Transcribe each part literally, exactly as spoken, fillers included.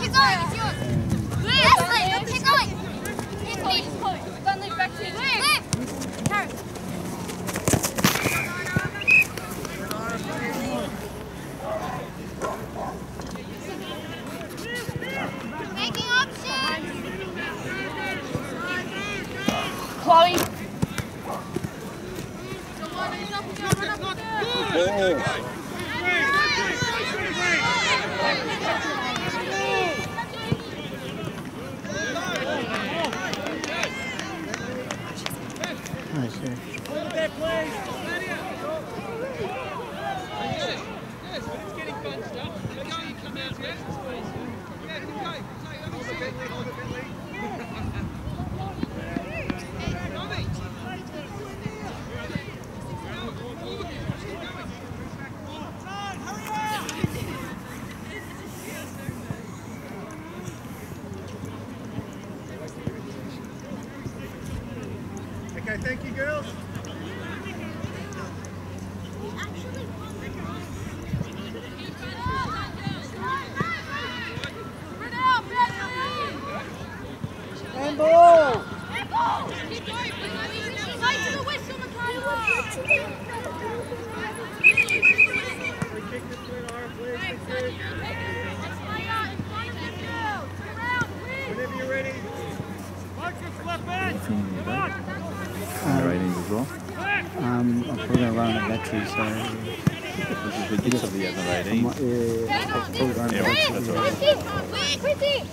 keep going, it's yours. Yes, Liv, keep going. Keep going. Bentleigh, back to you. Liv! Carry. Making options. Chloe. Okay, thank you, girls. Handball! Handball! Keep going, fight to the whistle, Michaela! We kick this one, Ara, please. Whenever you're ready. The ratings as well? Um, I'm probably going to run a battery, so... Which is the gist of the other rating. Yeah, I'll probably run a Yeah, battery. that's all right. Pretty!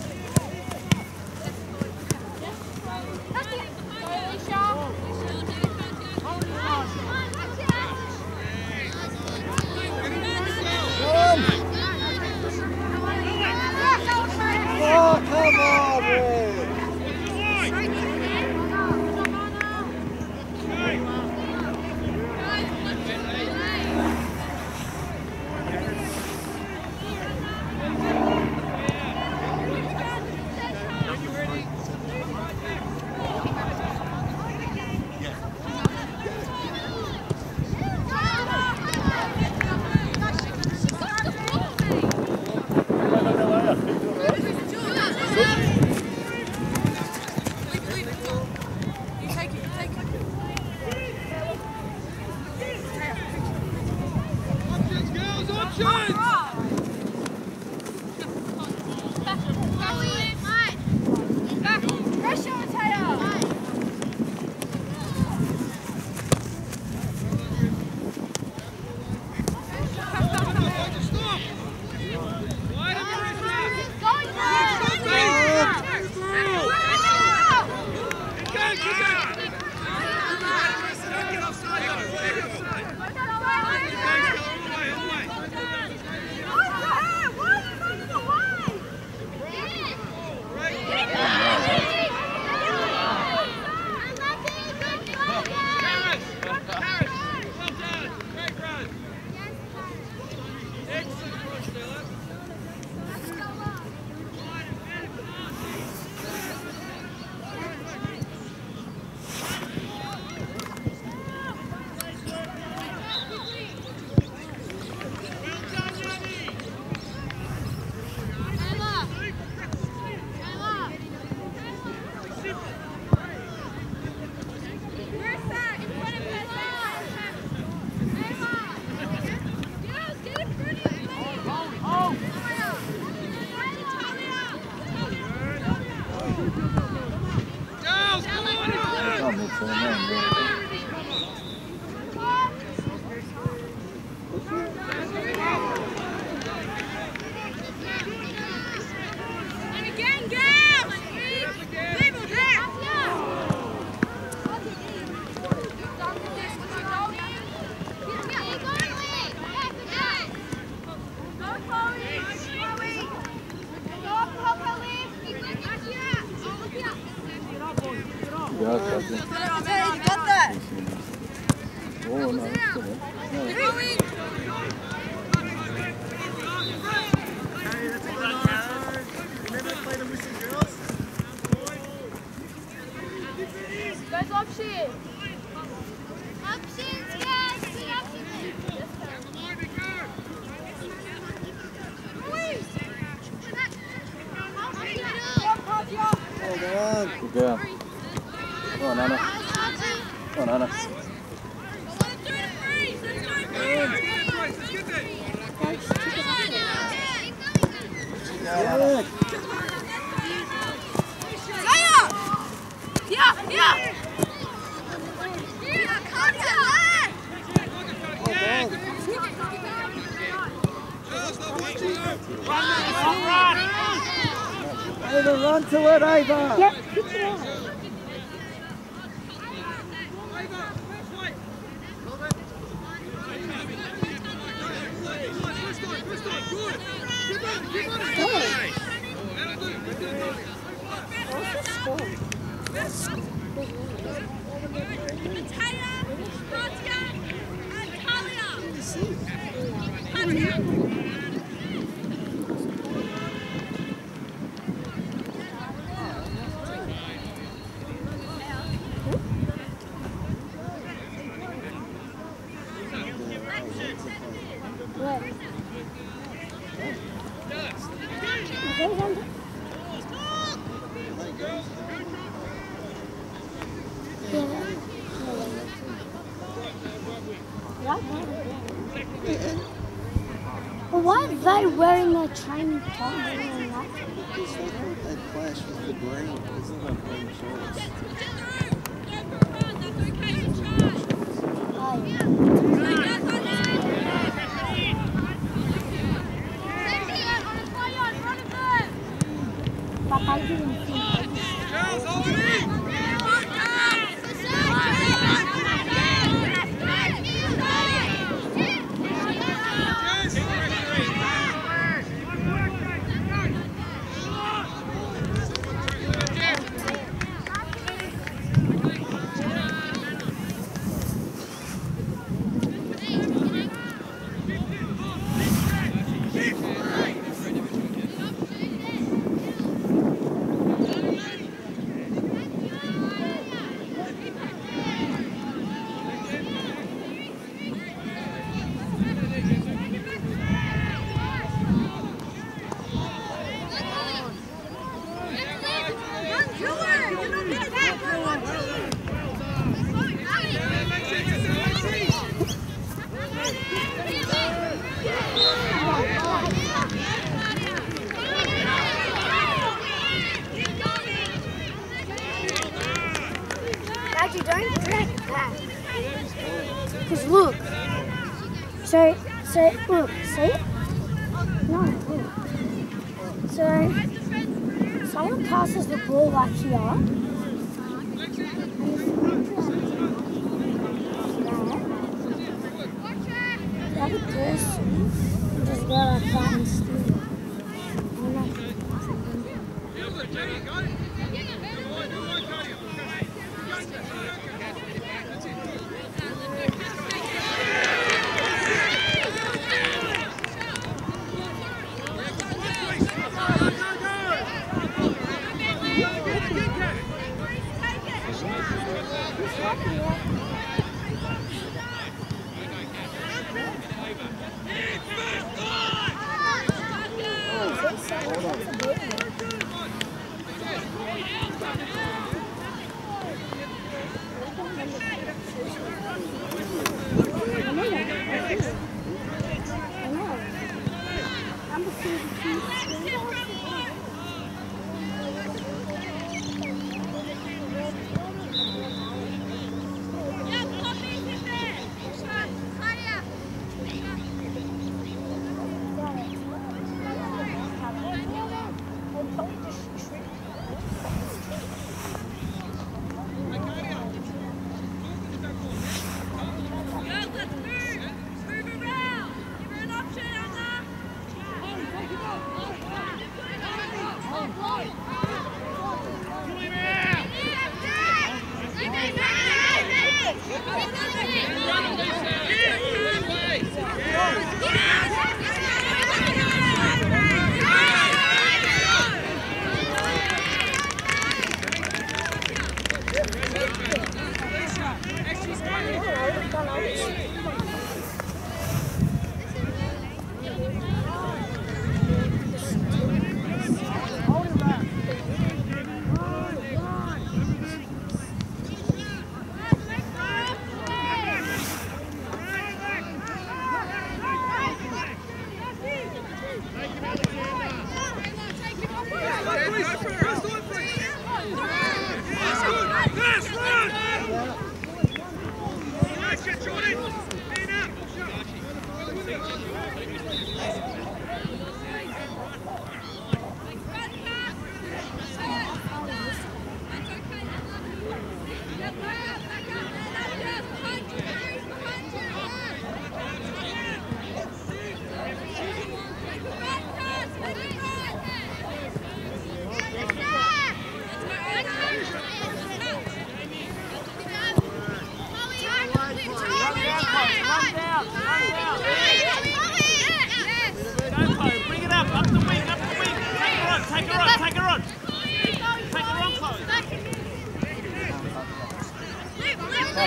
Oh, come on, Ray! Yeah, okay. You got that? Oh, no, it's still there. No. Hey, that's a good arrow. Remember to play the whistle, girls? Guys, option. Options, yes. Good options. Hold on. Good girl. Go on, Anna. Go on, Anna. Good. Yeah, yeah. Ava, run to it, Ava! Yep, keep it on. Well, why are they wearing their training top? Because they thought they'd clash with the green. Isn't that green shorts? Oh, yeah. But I didn't think Actually, don't drag it back. Because look. So, so, look, see? No, look. So, someone passes the ball like here. The other person will just go like that and steal it.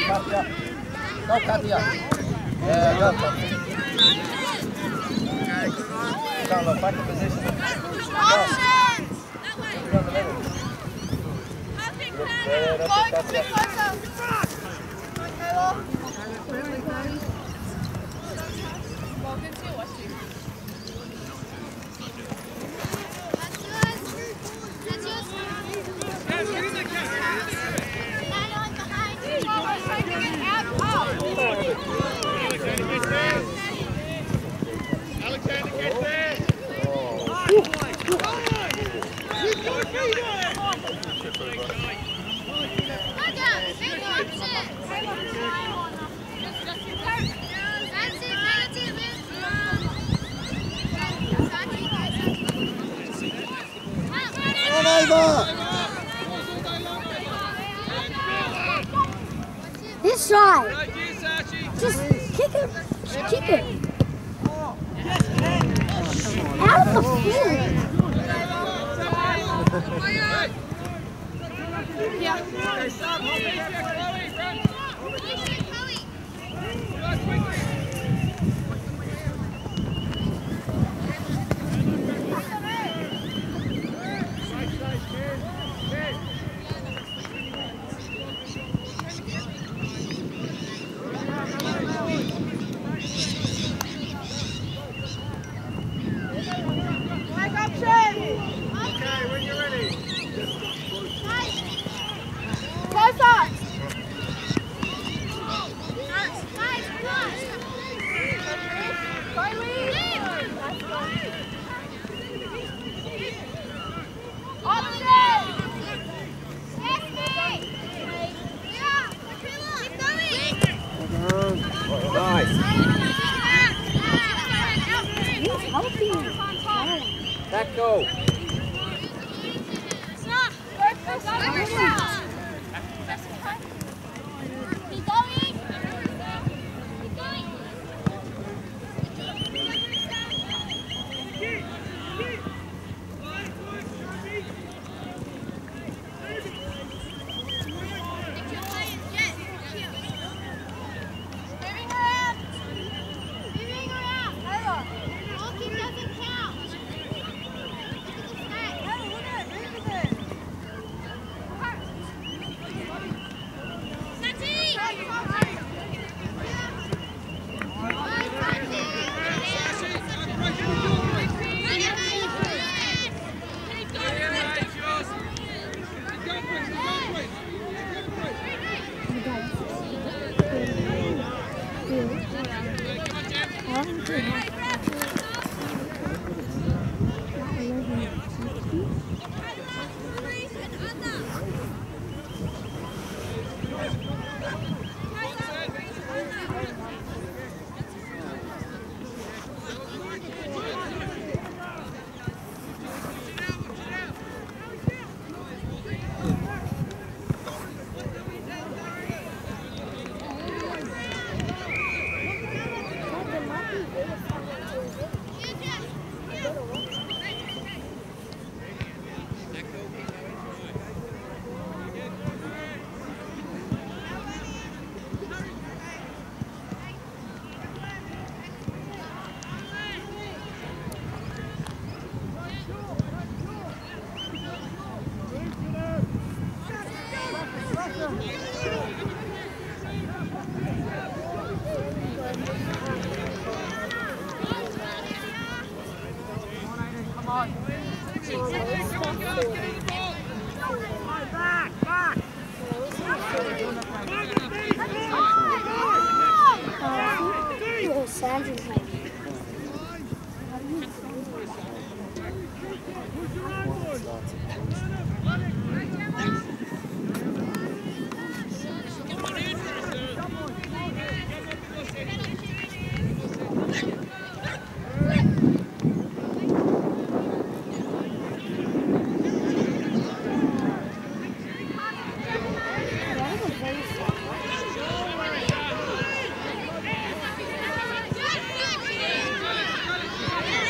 Katja. Go, Katja. Yeah, go, Katja. Go, look, back to position. Go. Go in the middle. Yeah, that's it, Katja. This side. Just kick it. Just kick it. Out of the field. Yeah. Back go.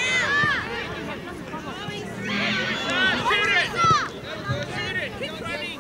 Keep running.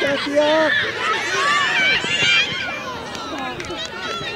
Kathy up!